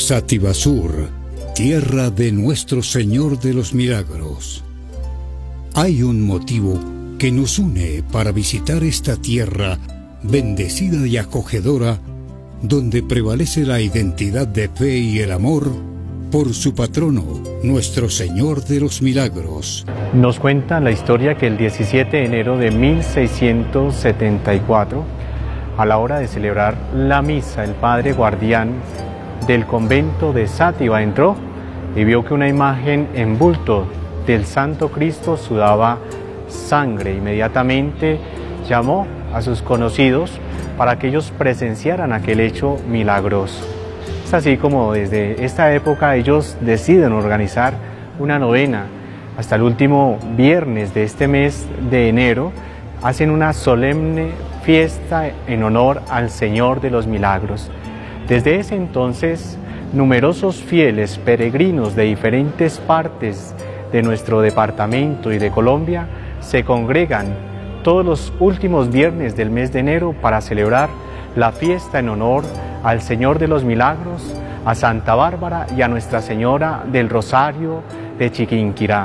Sativasur, tierra de nuestro Señor de los Milagros. Hay un motivo que nos une para visitar esta tierra bendecida y acogedora, donde prevalece la identidad de fe y el amor por su patrono, nuestro Señor de los Milagros. Nos cuenta la historia que el 17 de enero de 1674, a la hora de celebrar la misa, el padre guardián del convento de Sátiva entró y vio que una imagen en bulto del Santo Cristo sudaba sangre. Inmediatamente llamó a sus conocidos para que ellos presenciaran aquel hecho milagroso. Es así como desde esta época ellos deciden organizar una novena. Hasta el último viernes de este mes de enero hacen una solemne fiesta en honor al Señor de los Milagros. Desde ese entonces, numerosos fieles peregrinos de diferentes partes de nuestro departamento y de Colombia se congregan todos los últimos viernes del mes de enero para celebrar la fiesta en honor al Señor de los Milagros, a Santa Bárbara y a Nuestra Señora del Rosario de Chiquinquirá.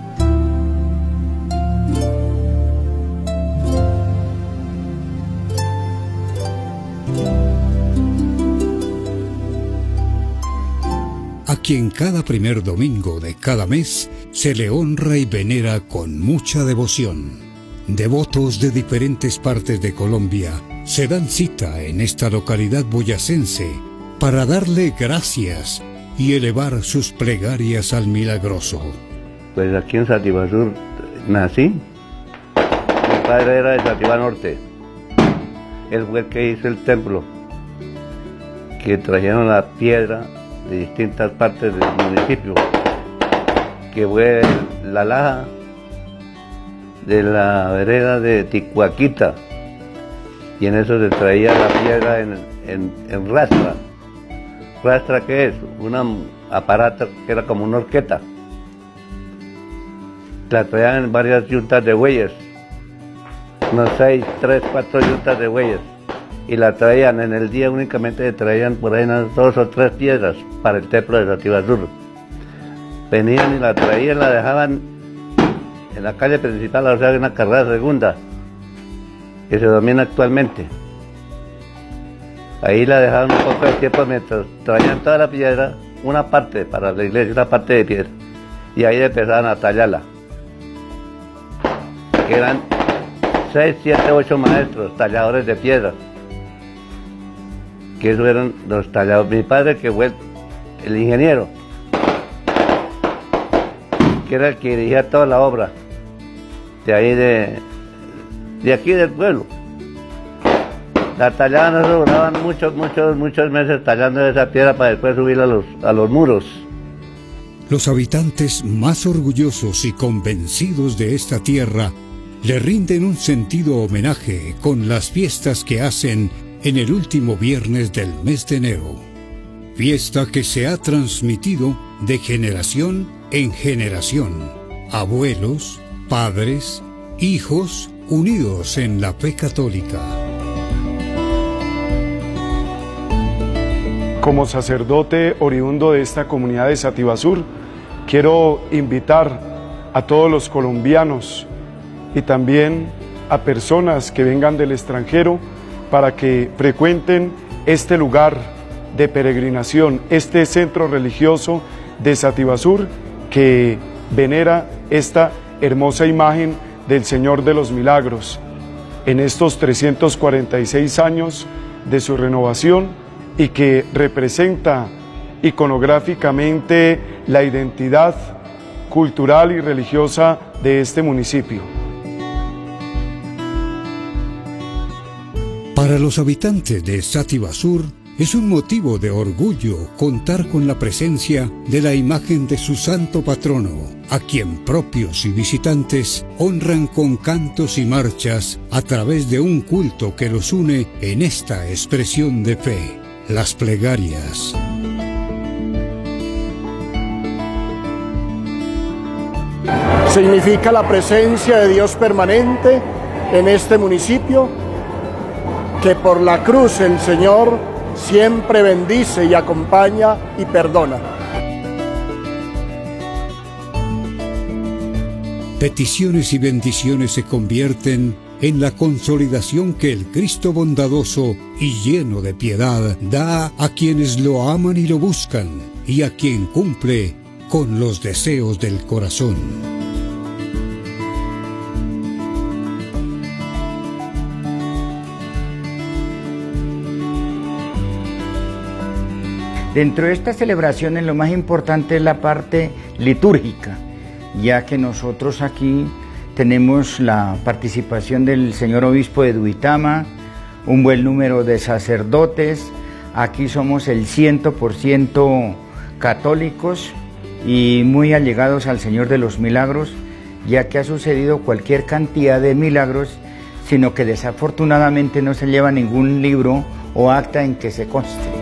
A quien cada primer domingo de cada mes se le honra y venera con mucha devoción. Devotos de diferentes partes de Colombia se dan cita en esta localidad boyacense para darle gracias y elevar sus plegarias al Milagroso. Pues aquí en Sativasur nací. Mi padre era de Sativa Norte. Él fue el que hizo el templo, que trajeron la piedra de distintas partes del municipio, que fue la laja de la vereda de Ticuaquita, y en eso se traía la piedra en rastra. ¿Rastra qué es? Un aparato que era como una horqueta. La traían en varias yuntas de bueyes, unos 6, 3, 4 yuntas de bueyes, y la traían en el día únicamente, se traían por ahí unas 2 o 3 piedras para el templo de Sativasur. Venían y la traían, la dejaban en la calle principal, o sea, en una carrera segunda, que se domina actualmente. Ahí la dejaban un poco de tiempo mientras traían toda la piedra, una parte para la iglesia, una parte de piedra, y ahí empezaban a tallarla. Que eran 6, 7, 8 maestros, talladores de piedra. Que esos eran los talladores. Mi padre, que fue el ingeniero, que era el que dirigía toda la obra de ahí de aquí del pueblo. La tallaban, eso duraban muchos meses tallando esa piedra para después subirla a los muros. Los habitantes más orgullosos y convencidos de esta tierra le rinden un sentido homenaje con las fiestas que hacen en el último viernes del mes de enero. Fiesta que se ha transmitido de generación en generación. Abuelos, padres, hijos unidos en la fe católica. Como sacerdote oriundo de esta comunidad de Sativasur, quiero invitar a todos los colombianos y también a personas que vengan del extranjero para que frecuenten este lugar de peregrinación, este centro religioso de Sativasur que venera esta hermosa imagen del Señor de los Milagros. En estos 346 años de su renovación, y que representa iconográficamente la identidad cultural y religiosa de este municipio. Para los habitantes de Sativasur es un motivo de orgullo contar con la presencia de la imagen de su santo patrono, a quien propios y visitantes honran con cantos y marchas a través de un culto que los une en esta expresión de fe, las plegarias. Significa la presencia de Dios permanente en este municipio, que por la cruz el Señor siempre bendice y acompaña y perdona. Peticiones y bendiciones se convierten en la consolidación que el Cristo bondadoso y lleno de piedad da a quienes lo aman y lo buscan, y a quien cumple con los deseos del corazón. Dentro de estas celebraciones lo más importante es la parte litúrgica, ya que nosotros aquí tenemos la participación del señor obispo de Duitama, un buen número de sacerdotes. Aquí somos el 100% católicos y muy allegados al Señor de los Milagros, ya que ha sucedido cualquier cantidad de milagros, sino que desafortunadamente no se lleva ningún libro o acta en que se conste.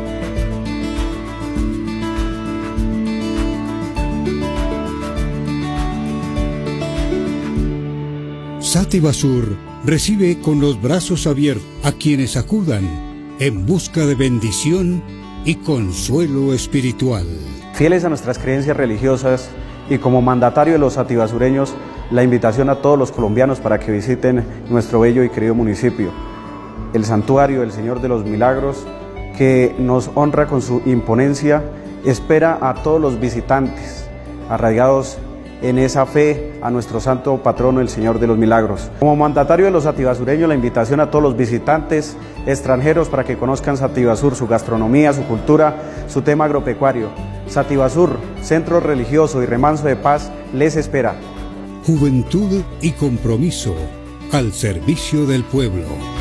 Sátiva Sur recibe con los brazos abiertos a quienes acudan en busca de bendición y consuelo espiritual. Fieles a nuestras creencias religiosas y como mandatario de los sativasureños, la invitación a todos los colombianos para que visiten nuestro bello y querido municipio, el santuario del Señor de los Milagros, que nos honra con su imponencia, espera a todos los visitantes arraigados en esa fe a nuestro santo patrono, el Señor de los Milagros. Como mandatario de los sativasureños, la invitación a todos los visitantes extranjeros para que conozcan Sativasur, su gastronomía, su cultura, su tema agropecuario. Sativasur, centro religioso y remanso de paz, les espera. Juventud y compromiso al servicio del pueblo.